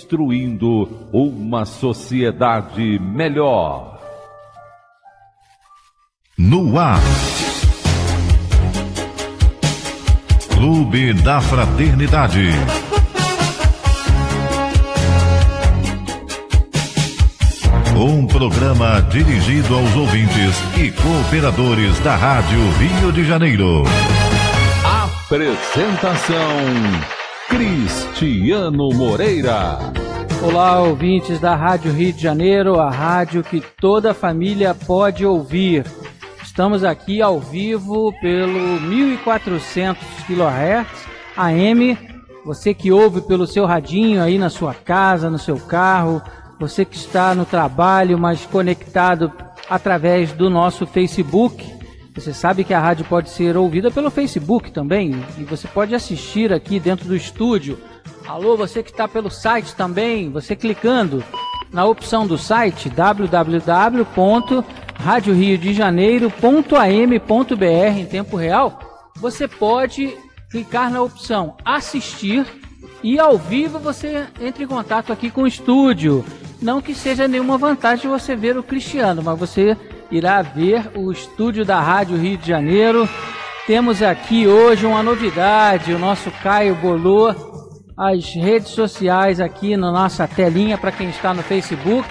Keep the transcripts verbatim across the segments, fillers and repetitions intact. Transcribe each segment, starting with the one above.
construindo uma sociedade melhor. No ar, Clube da Fraternidade. Um programa dirigido aos ouvintes e cooperadores da Rádio Rio de Janeiro. Apresentação: Cristiano Moreira. Olá, ouvintes da Rádio Rio de Janeiro, a rádio que toda família pode ouvir. Estamos aqui ao vivo pelo mil e quatrocentos quilohertz A M. Você que ouve pelo seu radinho aí na sua casa, no seu carro, você que está no trabalho, mas conectado através do nosso Facebook. Você sabe que a rádio pode ser ouvida pelo Facebook também, e você pode assistir aqui dentro do estúdio. Alô, você que está pelo site também, você clicando na opção do site w w w ponto rádio rio de janeiro ponto a m ponto b r em tempo real, você pode clicar na opção assistir e ao vivo você entra em contato aqui com o estúdio. Não que seja nenhuma vantagem você ver o Cristiano, mas você irá ver o estúdio da Rádio Rio de Janeiro. Temos aqui hoje uma novidade, o nosso Caio bolou as redes sociais aqui na nossa telinha para quem está no Facebook.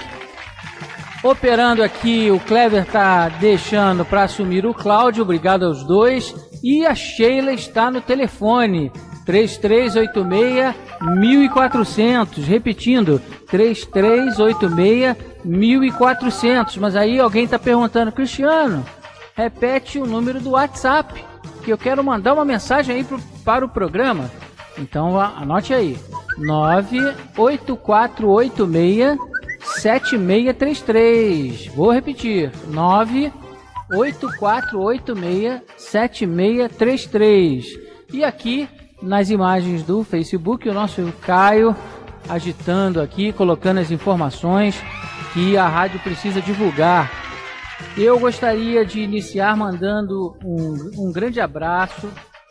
Operando aqui, o Clever está deixando para assumir o Cláudio, obrigado aos dois. E a Sheila está no telefone, três três oito seis, mil e quatrocentos, repetindo, três três oito seis, mil e quatrocentos. Mas aí alguém está perguntando, Cristiano, repete o número do WhatsApp, que eu quero mandar uma mensagem aí pro, para o programa. Então anote aí, nove oito quatro oito seis, sete seis três três. Vou repetir, nove oito quatro oito seis, sete seis três três. E aqui nas imagens do Facebook, o nosso Caio agitando aqui, colocando as informações que a rádio precisa divulgar. Eu gostaria de iniciar mandando um, um grande abraço,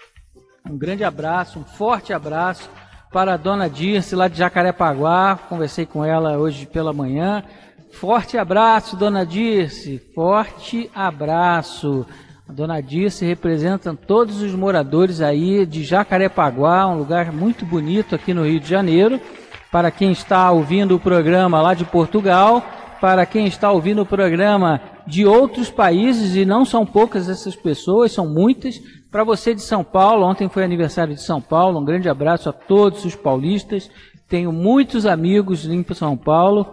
um grande abraço, um forte abraço para a dona Dirce lá de Jacarepaguá. Conversei com ela hoje pela manhã. Forte abraço, dona Dirce, forte abraço. A dona Dirce representa todos os moradores aí de Jacarepaguá, um lugar muito bonito aqui no Rio de Janeiro. Para quem está ouvindo o programa lá de Portugal, para quem está ouvindo o programa de outros países, e não são poucas essas pessoas, são muitas. Para você de São Paulo, ontem foi aniversário de São Paulo, um grande abraço a todos os paulistas. Tenho muitos amigos em São Paulo.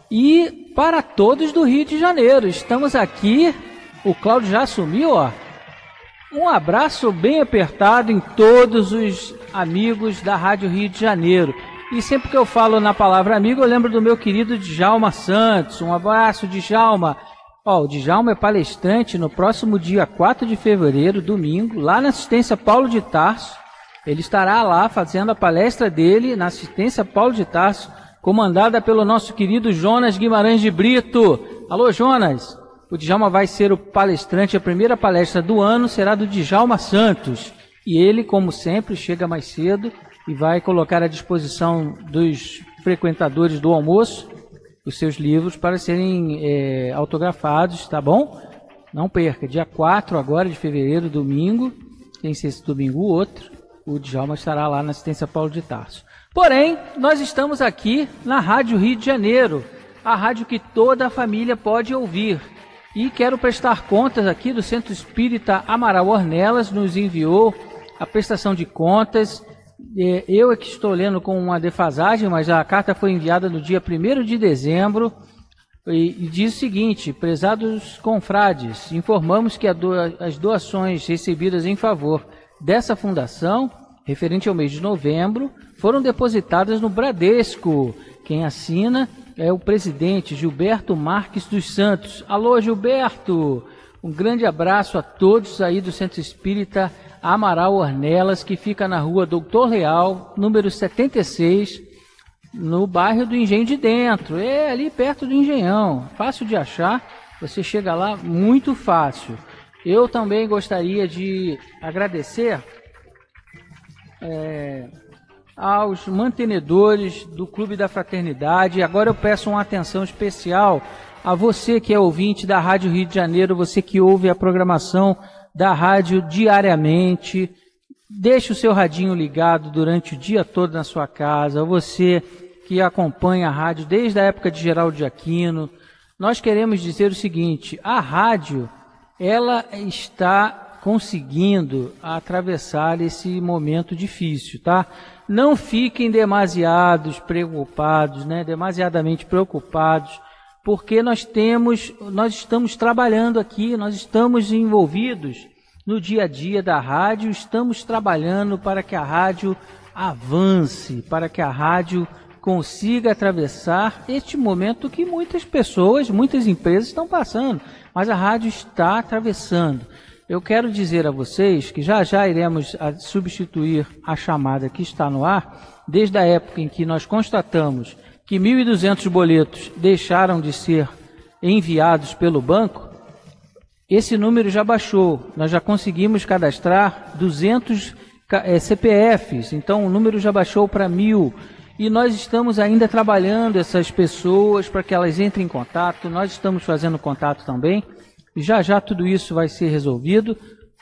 E para todos do Rio de Janeiro, estamos aqui. O Cláudio já assumiu, ó. Um abraço bem apertado em todos os amigos da Rádio Rio de Janeiro. E sempre que eu falo na palavra amigo, eu lembro do meu querido Djalma Santos. Um abraço, Djalma. Ó, o Djalma é palestrante no próximo dia quatro de fevereiro, domingo, lá na Assistência Paulo de Tarso. Ele estará lá fazendo a palestra dele na Assistência Paulo de Tarso, comandada pelo nosso querido Jonas Guimarães de Brito. Alô, Jonas! O Djalma vai ser o palestrante, a primeira palestra do ano será do Djalma Santos. E ele, como sempre, chega mais cedo e vai colocar à disposição dos frequentadores do almoço os seus livros para serem é, autografados, tá bom? Não perca, dia quatro agora de fevereiro, domingo, sem ser esse domingo o outro, o Djalma estará lá na Assistência Paulo de Tarso. Porém, nós estamos aqui na Rádio Rio de Janeiro, a rádio que toda a família pode ouvir. E quero prestar contas aqui do Centro Espírita Amaral Ornelas, nos enviou a prestação de contas. Eu é que estou lendo com uma defasagem, mas a carta foi enviada no dia primeiro de dezembro e, e diz o seguinte: prezados confrades, informamos que do, as doações recebidas em favor dessa fundação, referente ao mês de novembro, foram depositadas no Bradesco. Quem assina é o presidente Gilberto Marques dos Santos. Alô, Gilberto! Um grande abraço a todos aí do Centro Espírita Amaral Ornelas, que fica na rua Doutor Leal, número setenta e seis, no bairro do Engenho de Dentro. É ali perto do Engenhão, fácil de achar, você chega lá muito fácil. Eu também gostaria de agradecer é, aos mantenedores do Clube da Fraternidade. Agora eu peço uma atenção especial a você que é ouvinte da Rádio Rio de Janeiro, você que ouve a programação da rádio diariamente. Deixe o seu radinho ligado durante o dia todo na sua casa, você que acompanha a rádio desde a época de Geraldo de Aquino. Nós queremos dizer o seguinte: a rádio, ela está conseguindo atravessar esse momento difícil, tá? Não fiquem demasiados preocupados, né? Demasiadamente preocupados, porque nós temos, nós estamos trabalhando aqui, nós estamos envolvidos no dia a dia da rádio, estamos trabalhando para que a rádio avance, para que a rádio consiga atravessar este momento que muitas pessoas, muitas empresas estão passando, mas a rádio está atravessando. Eu quero dizer a vocês que já já iremos substituir a chamada que está no ar, desde a época em que nós constatamos que mil e duzentos boletos deixaram de ser enviados pelo banco. Esse número já baixou, nós já conseguimos cadastrar duzentos C P Fs, então o número já baixou para mil. E nós estamos ainda trabalhando essas pessoas para que elas entrem em contato, nós estamos fazendo contato também. Já já tudo isso vai ser resolvido.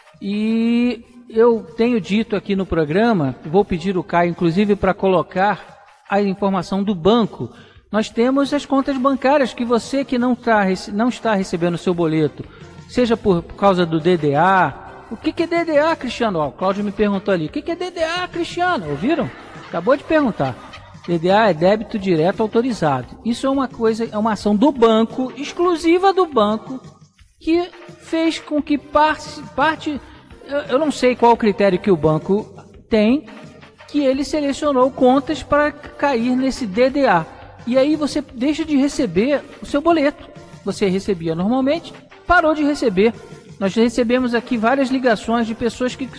E eu tenho dito aqui no programa, vou pedir o Caio inclusive para colocar a informação do banco. Nós temos as contas bancárias que você que não, tá, não está recebendo o seu boleto, seja por, por causa do D D A. O que, que é D D A, Cristiano? Ó, o Cláudio me perguntou ali. O que, que é D D A, Cristiano? Ouviram? Acabou de perguntar. D D A é débito direto autorizado. Isso é uma coisa, é uma ação do banco, exclusiva do banco, que fez com que parte, parte eu, eu não sei qual o critério que o banco tem, que ele selecionou contas para cair nesse D D A. E aí você deixa de receber o seu boleto. Você recebia normalmente, parou de receber. Nós recebemos aqui várias ligações de pessoas que...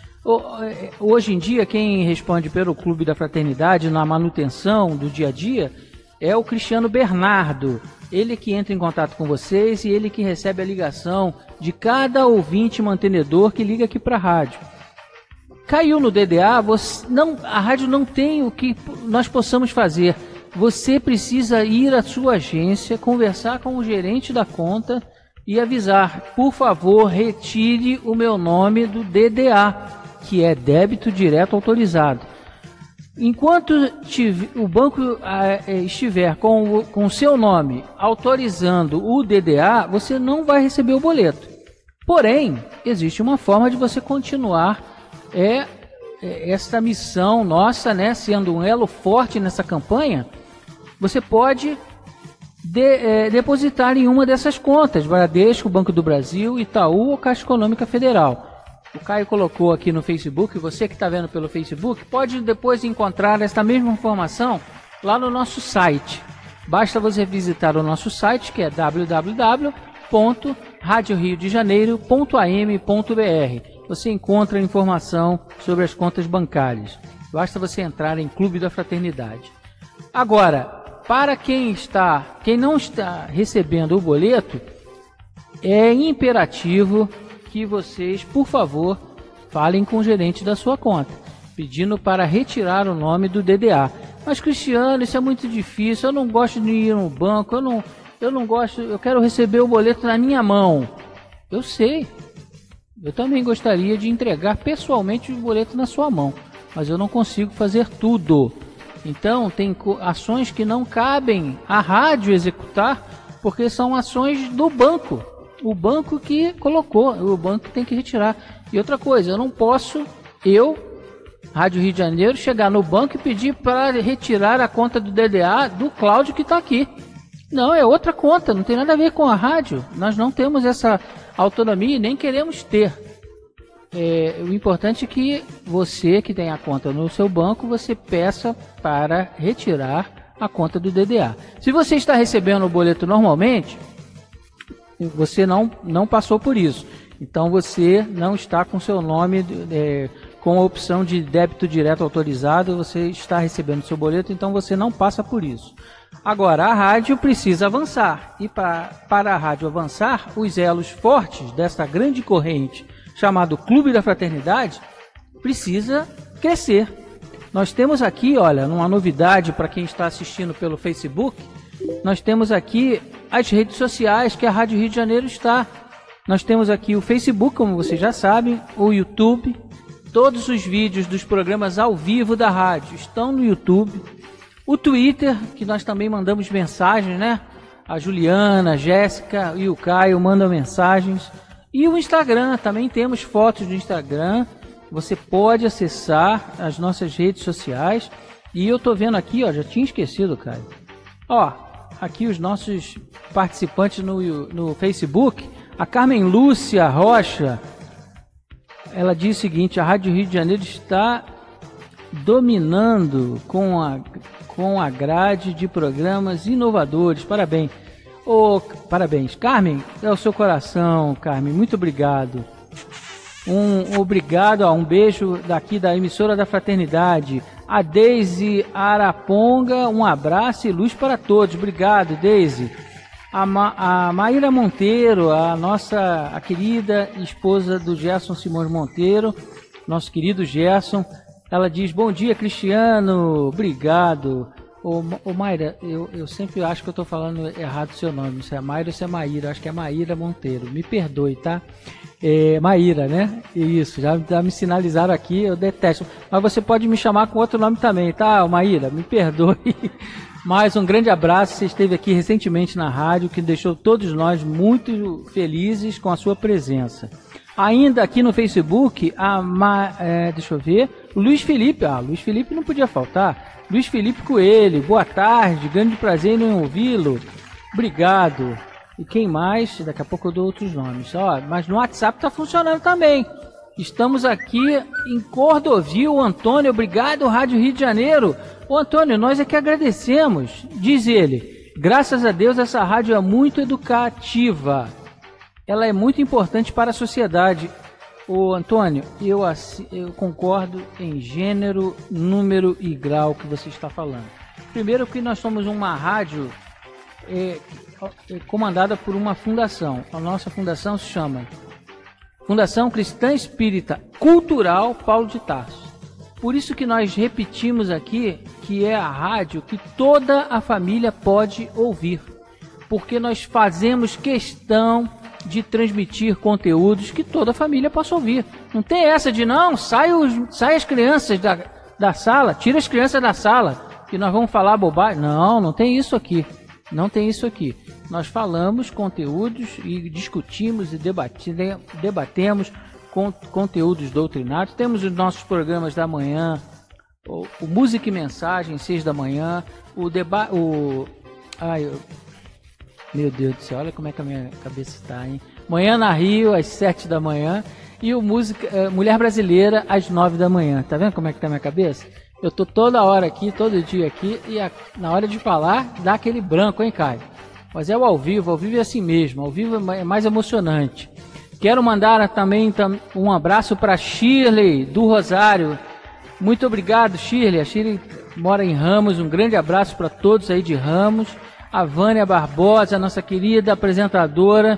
Hoje em dia, quem responde pelo Clube da Fraternidade na manutenção do dia a dia é o Cristiano Bernardo. Ele que entra em contato com vocês e ele que recebe a ligação de cada ouvinte mantenedor que liga aqui para a rádio. Caiu no D D A, você não, a rádio não tem o que nós possamos fazer. Você precisa ir à sua agência, conversar com o gerente da conta e avisar: por favor, retire o meu nome do D D A, que é débito direto autorizado. Enquanto o banco estiver com o com seu nome autorizando o D D A, você não vai receber o boleto. Porém, existe uma forma de você continuar é, é essa missão nossa, né, sendo um elo forte nessa campanha. Você pode de, é, depositar em uma dessas contas: Bradesco, Banco do Brasil, Itaú ou Caixa Econômica Federal. O Caio colocou aqui no Facebook, você que está vendo pelo Facebook, pode depois encontrar esta mesma informação lá no nosso site. Basta você visitar o nosso site, que é w w w ponto radio rio de janeiro ponto a m ponto b r. Você encontra informação sobre as contas bancárias. Basta você entrar em Clube da Fraternidade. Agora, para quem está, quem não está recebendo o boleto, é imperativo que vocês, por favor, falem com o gerente da sua conta, pedindo para retirar o nome do D D A. Mas, Cristiano, isso é muito difícil, eu não gosto de ir no banco, eu não, eu não gosto, eu quero receber o boleto na minha mão. Eu sei, eu também gostaria de entregar pessoalmente o boleto na sua mão, mas eu não consigo fazer tudo. Então, tem ações que não cabem à rádio executar, porque são ações do banco. O banco que colocou, o banco tem que retirar. E outra coisa, eu não posso, eu, Rádio Rio de Janeiro, chegar no banco e pedir para retirar a conta do D D A do Cláudio que está aqui. Não, é outra conta, não tem nada a ver com a rádio. Nós não temos essa autonomia e nem queremos ter. É, o importante é que você que tem a conta no seu banco, você peça para retirar a conta do D D A. Se você está recebendo o boleto normalmente, você não, não passou por isso. Então você não está com seu nome é, com a opção de débito direto autorizado, você está recebendo seu boleto, então você não passa por isso. Agora, a rádio precisa avançar. E pra, para a rádio avançar, os elos fortes dessa grande corrente chamado Clube da Fraternidade precisa crescer. Nós temos aqui, olha, uma novidade para quem está assistindo pelo Facebook, nós temos aqui as redes sociais que a Rádio Rio de Janeiro está. Nós temos aqui o Facebook, como vocês já sabem, o YouTube. Todos os vídeos dos programas ao vivo da rádio estão no YouTube. O Twitter, que nós também mandamos mensagens, né? A Juliana, a Jéssica e o Caio mandam mensagens. E o Instagram, também temos fotos do Instagram. Você pode acessar as nossas redes sociais. E eu tô vendo aqui, ó, já tinha esquecido, Caio. Ó, aqui os nossos participantes no, no Facebook. A Carmen Lúcia Rocha, ela diz o seguinte: a Rádio Rio de Janeiro está dominando com a, com a grade de programas inovadores. Parabéns. Oh, parabéns. Carmen, é o seu coração, Carmen. Muito obrigado. Um obrigado, ó, um beijo daqui da emissora da Fraternidade. A Deise Araponga, um abraço e luz para todos. Obrigado, Deise. A, Ma, a Maíra Monteiro, a nossa a querida esposa do Gerson Simões Monteiro, nosso querido Gerson, ela diz: bom dia, Cristiano, obrigado. Ô, ô Maíra, eu, eu sempre acho que eu estou falando errado o seu nome, se é Maíra ou se é Maíra, acho que é Maíra Monteiro, me perdoe, tá? É, Maíra, né? Isso, já, já me sinalizaram aqui, eu detesto, mas você pode me chamar com outro nome também, tá, Maíra? Me perdoe. Mais um grande abraço, você esteve aqui recentemente na rádio, que deixou todos nós muito felizes com a sua presença. Ainda aqui no Facebook, a Ma, é, deixa eu ver, o Luiz Felipe, ah, Luiz Felipe não podia faltar, Luiz Felipe Coelho, boa tarde, grande prazer em ouvi-lo, obrigado. E quem mais? Daqui a pouco eu dou outros nomes, ó, mas no WhatsApp está funcionando também. Estamos aqui em Cordovil, Antônio, obrigado, Rádio Rio de Janeiro. Ô Antônio, nós é que agradecemos, diz ele, graças a Deus essa rádio é muito educativa, ela é muito importante para a sociedade. Ô Antônio, eu, eu concordo em gênero, número e grau que você está falando. Primeiro que nós somos uma rádio é, é, comandada por uma fundação, a nossa fundação se chama Fundação Cristã Espírita Cultural Paulo de Tarso. Por isso que nós repetimos aqui que é a rádio que toda a família pode ouvir. Porque nós fazemos questão de transmitir conteúdos que toda a família possa ouvir. Não tem essa de não, sai, os, sai as crianças da, da sala, tira as crianças da sala, que nós vamos falar bobagem. Não, não tem isso aqui. Não tem isso aqui. Nós falamos conteúdos e discutimos e debate, debatemos com, conteúdos doutrinários. Temos os nossos programas da manhã, o, o Música e Mensagem, seis da manhã, o debate... O, ai, eu, meu Deus do céu, olha como é que a minha cabeça está, hein? Manhã na Rio, às sete da manhã, e o música, uh, Mulher Brasileira, às nove da manhã. Tá vendo como é que tá a minha cabeça? Eu tô toda hora aqui, todo dia aqui, e a, na hora de falar, dá aquele branco, hein, Caio? Mas é o ao vivo, ao vivo é assim mesmo, ao vivo é mais emocionante. Quero mandar também um abraço para Shirley, do Rosário. Muito obrigado, Shirley. A Shirley mora em Ramos, um grande abraço para todos aí de Ramos. A Vânia Barbosa, nossa querida apresentadora,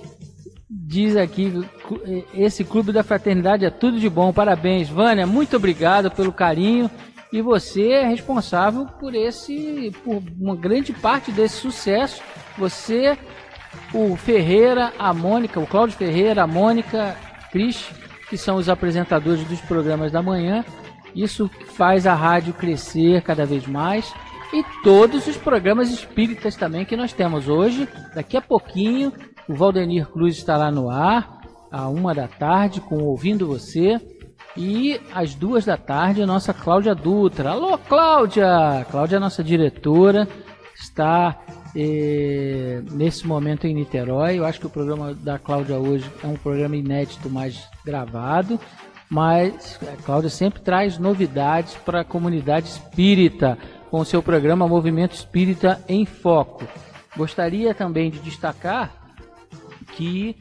diz aqui, esse Clube da Fraternidade é tudo de bom, parabéns. Vânia, muito obrigado pelo carinho. E você é responsável por esse, por uma grande parte desse sucesso. Você, o Ferreira, a Mônica, o Cláudio Ferreira, a Mônica, Cris, que são os apresentadores dos programas da manhã. Isso faz a rádio crescer cada vez mais. E todos os programas espíritas também que nós temos hoje. Daqui a pouquinho, o Valdenir Cruz estará no ar, à uma da tarde, com Ouvindo Você. E às duas da tarde, a nossa Cláudia Dutra. Alô, Cláudia! Cláudia é a nossa diretora, está eh, nesse momento em Niterói. Eu acho que o programa da Cláudia hoje é um programa inédito, mais gravado. Mas a Cláudia sempre traz novidades para a comunidade espírita, com o seu programa Movimento Espírita em Foco. Gostaria também de destacar que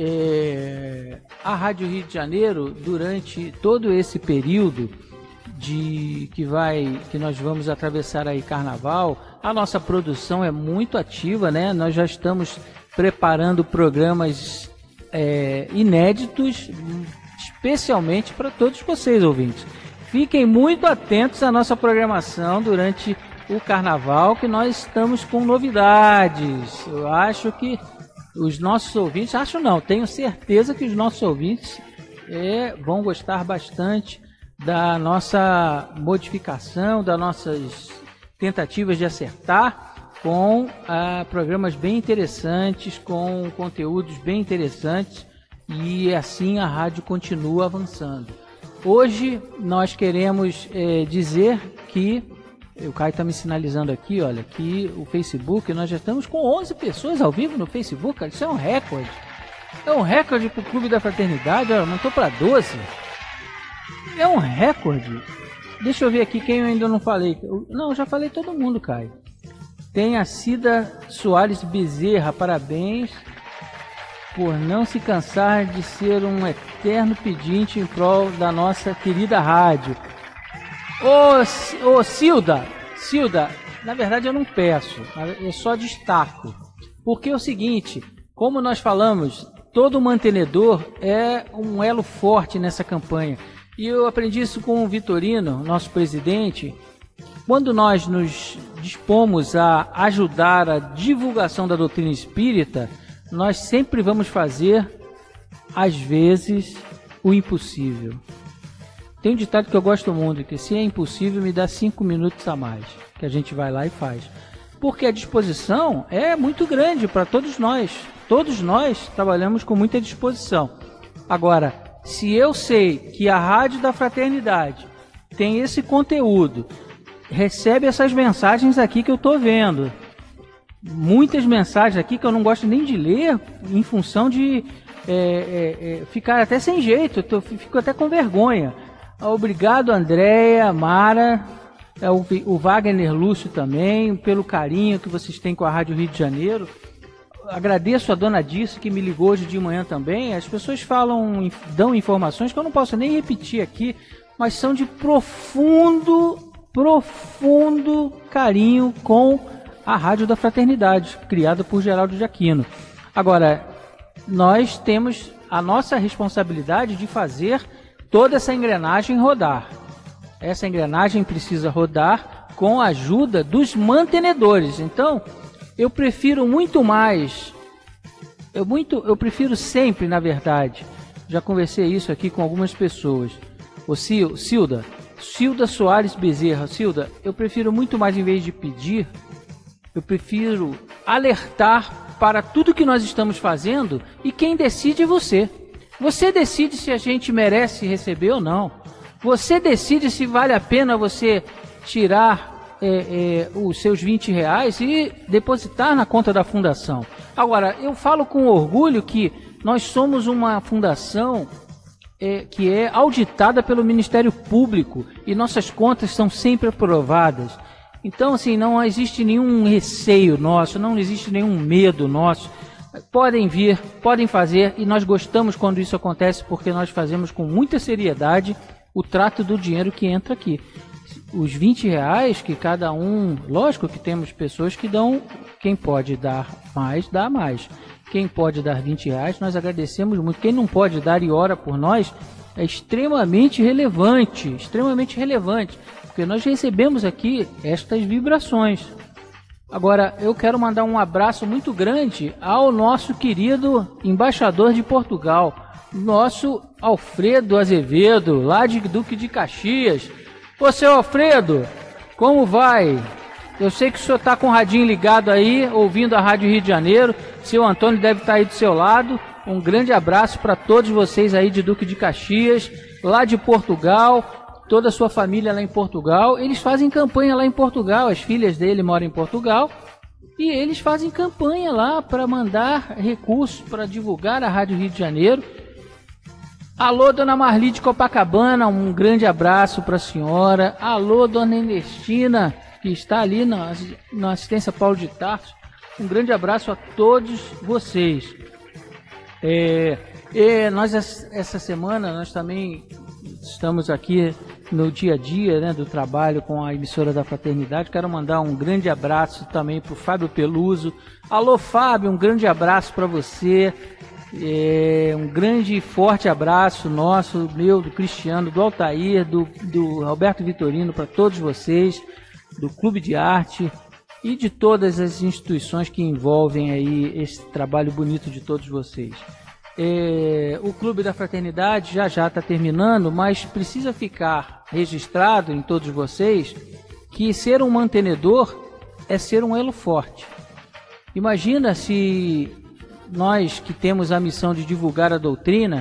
é, a Rádio Rio de Janeiro, durante todo esse período de que vai, que nós vamos atravessar aí Carnaval, a nossa produção é muito ativa, né? Nós já estamos preparando programas é, inéditos, especialmente para todos vocês, ouvintes. fiquem muito atentos à nossa programação durante o carnaval, que nós estamos com novidades. Eu acho que os nossos ouvintes, acho não, tenho certeza que os nossos ouvintes é, vão gostar bastante da nossa modificação, das nossas tentativas de acertar com ah, programas bem interessantes, com conteúdos bem interessantes, e assim a rádio continua avançando. Hoje nós queremos é, dizer que, o Caio está me sinalizando aqui, olha, que o Facebook, nós já estamos com onze pessoas ao vivo no Facebook, cara, isso é um recorde. É um recorde para o Clube da Fraternidade, olha, aumentou para doze. É um recorde. Deixa eu ver aqui quem eu ainda não falei. Não, já falei todo mundo, Caio. Tem a Cida Soares Bezerra, parabéns por não se cansar de ser um eterno pedinte em prol da nossa querida rádio. Ô, ô Cilda, Cilda, na verdade eu não peço, eu só destaco. Porque é o seguinte, como nós falamos, todo mantenedor é um elo forte nessa campanha. E eu aprendi isso com o Vitorino, nosso presidente. Quando nós nos dispomos a ajudar a divulgação da doutrina espírita, nós sempre vamos fazer, às vezes, o impossível. Tem um ditado que eu gosto muito, que se é impossível, me dá cinco minutos a mais, que a gente vai lá e faz. Porque a disposição é muito grande para todos nós. Todos nós trabalhamos com muita disposição. Agora, se eu sei que a Rádio da Fraternidade tem esse conteúdo, recebe essas mensagens aqui que eu estou vendo, muitas mensagens aqui que eu não gosto nem de ler, em função de é, é, é, ficar até sem jeito, eu tô, fico até com vergonha. Obrigado, Andréia, Mara, é, o, o Wagner Lúcio também, pelo carinho que vocês têm com a Rádio Rio de Janeiro. Agradeço a dona Dirce que me ligou hoje de manhã também. As pessoas falam, dão informações que eu não posso nem repetir aqui, mas são de profundo, profundo carinho com a Rádio da Fraternidade, criada por Geraldo de Aquino. Agora, nós temos a nossa responsabilidade de fazer toda essa engrenagem rodar. Essa engrenagem precisa rodar com a ajuda dos mantenedores. Então, eu prefiro muito mais, eu, muito, eu prefiro sempre, na verdade, já conversei isso aqui com algumas pessoas. Ô Sil, Cilda, Cilda Soares Bezerra, Cilda, eu prefiro muito mais, em vez de pedir, eu prefiro alertar para tudo que nós estamos fazendo, e quem decide é você. Você decide se a gente merece receber ou não. Você decide se vale a pena você tirar É, é, os seus vinte reais e depositar na conta da fundação. Agora, eu falo com orgulho que nós somos uma fundação é, que é auditada pelo Ministério Público e nossas contas são sempre aprovadas. Então, assim, não existe nenhum receio nosso, não existe nenhum medo nosso. Podem vir, podem fazer, e nós gostamos quando isso acontece, porque nós fazemos com muita seriedade o trato do dinheiro que entra aqui. Os vinte reais que cada um, lógico que temos pessoas que dão, quem pode dar mais, dá mais. Quem pode dar vinte reais, nós agradecemos muito. Quem não pode dar e ora por nós, é extremamente relevante, extremamente relevante, porque nós recebemos aqui estas vibrações. Agora, eu quero mandar um abraço muito grande ao nosso querido embaixador de Portugal, nosso Alfredo Azevedo, lá de Duque de Caxias. Ô, seu Alfredo, como vai? Eu sei que o senhor está com o radinho ligado aí, ouvindo a Rádio Rio de Janeiro. Seu Antônio deve estar aí do seu lado. Um grande abraço para todos vocês aí de Duque de Caxias, lá de Portugal, toda a sua família lá em Portugal. Eles fazem campanha lá em Portugal, as filhas dele moram em Portugal. E eles fazem campanha lá para mandar recursos para divulgar a Rádio Rio de Janeiro. Alô, dona Marli de Copacabana, um grande abraço para a senhora. Alô, dona Ernestina, que está ali na, na assistência Paulo de Tarso. Um grande abraço a todos vocês. É, é, nós, essa semana, nós também estamos aqui no dia a dia, né, do trabalho com a emissora da Fraternidade. Quero mandar um grande abraço também para o Fábio Peluso. Alô, Fábio, um grande abraço para você. É, um grande e forte abraço nosso, meu, do Cristiano, do Altair, do, do Roberto Vitorino, para todos vocês, do Clube de Arte e de todas as instituições que envolvem aí esse trabalho bonito de todos vocês. É, o Clube da Fraternidade já já está terminando, mas precisa ficar registrado em todos vocês que ser um mantenedor é ser um elo forte. Imagina se nós que temos a missão de divulgar a doutrina,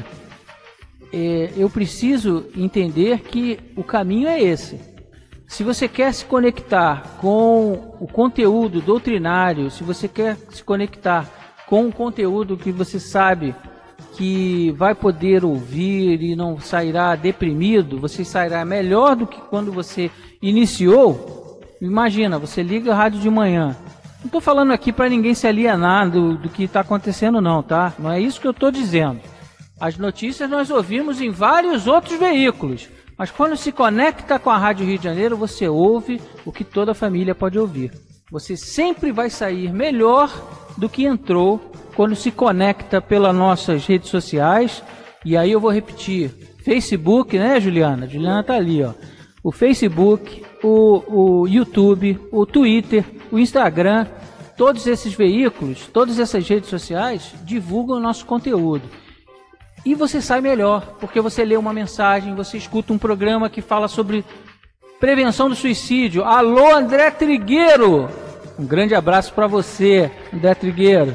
é, eu preciso entender que o caminho é esse. Se você quer se conectar com o conteúdo doutrinário, se você quer se conectar com o conteúdo que você sabe que vai poder ouvir e não sairá deprimido, você sairá melhor do que quando você iniciou. Imagina, você liga a rádio de manhã. Não estou falando aqui para ninguém se alienar do, do que está acontecendo não, tá? Não é isso que eu estou dizendo. As notícias nós ouvimos em vários outros veículos, mas quando se conecta com a Rádio Rio de Janeiro, você ouve o que toda a família pode ouvir. Você sempre vai sair melhor do que entrou quando se conecta pelas nossas redes sociais. E aí eu vou repetir, Facebook, né, Juliana? Juliana tá ali, ó. O Facebook, o, o YouTube, o Twitter, o Instagram, todos esses veículos, todas essas redes sociais divulgam o nosso conteúdo. E você sai melhor, porque você lê uma mensagem, você escuta um programa que fala sobre prevenção do suicídio. Alô, André Trigueiro! Um grande abraço para você, André Trigueiro.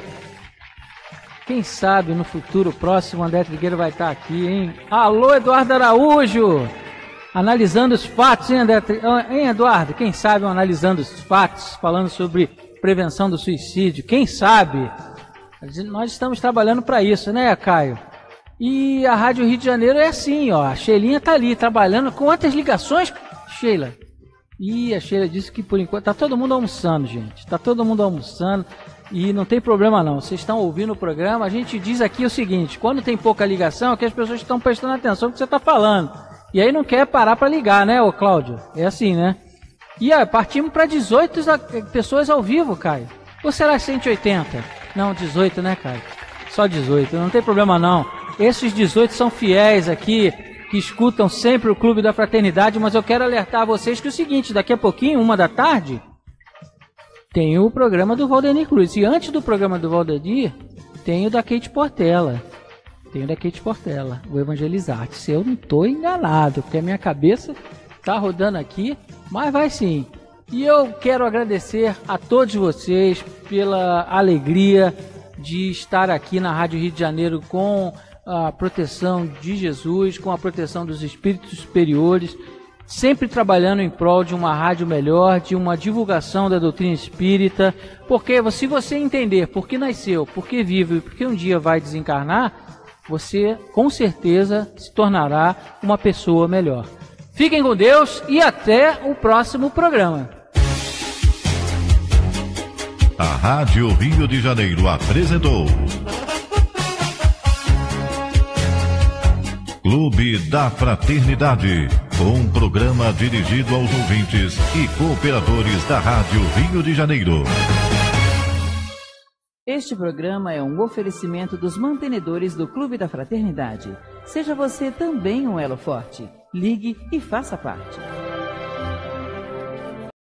Quem sabe no futuro próximo André Trigueiro vai estar aqui, hein? Alô, Eduardo Araújo! Analisando os fatos, hein, André? Hein, Eduardo? Quem sabe analisando os fatos, falando sobre prevenção do suicídio? Quem sabe? Nós estamos trabalhando para isso, né, Caio? E a Rádio Rio de Janeiro é assim, ó. A Sheilinha tá ali trabalhando. Quantas ligações, Sheila? Ih, a Sheila disse que por enquanto tá todo mundo almoçando, gente. Tá todo mundo almoçando e não tem problema não. Vocês estão ouvindo o programa. A gente diz aqui o seguinte: quando tem pouca ligação, é que as pessoas estão prestando atenção no que você está falando. E aí não quer parar para ligar, né, ô Cláudio? É assim, né? E ó, partimos para dezoito pessoas ao vivo, Caio. Ou será cento e oitenta? Não, dezoito, né, Caio? Só dezoito, não tem problema não. Esses dezoito são fiéis aqui, que escutam sempre o Clube da Fraternidade, mas eu quero alertar vocês que é o seguinte, daqui a pouquinho, uma da tarde, tem o programa do Valdenir Cruz. E antes do programa do Valdenir, tem o da Kate Portela. Tem o da Kate Portela, o Evangelizar. Se eu não estou enganado, porque a minha cabeça está rodando aqui, mas vai sim. E eu quero agradecer a todos vocês pela alegria de estar aqui na Rádio Rio de Janeiro com a proteção de Jesus, com a proteção dos espíritos superiores, sempre trabalhando em prol de uma rádio melhor, de uma divulgação da doutrina espírita, porque se você entender por que nasceu, por que vive e por que um dia vai desencarnar, você com certeza se tornará uma pessoa melhor. Fiquem com Deus e até o próximo programa. A Rádio Rio de Janeiro apresentou Clube da Fraternidade, um programa dirigido aos ouvintes e cooperadores da Rádio Rio de Janeiro. Este programa é um oferecimento dos mantenedores do Clube da Fraternidade. Seja você também um elo forte. Ligue e faça parte.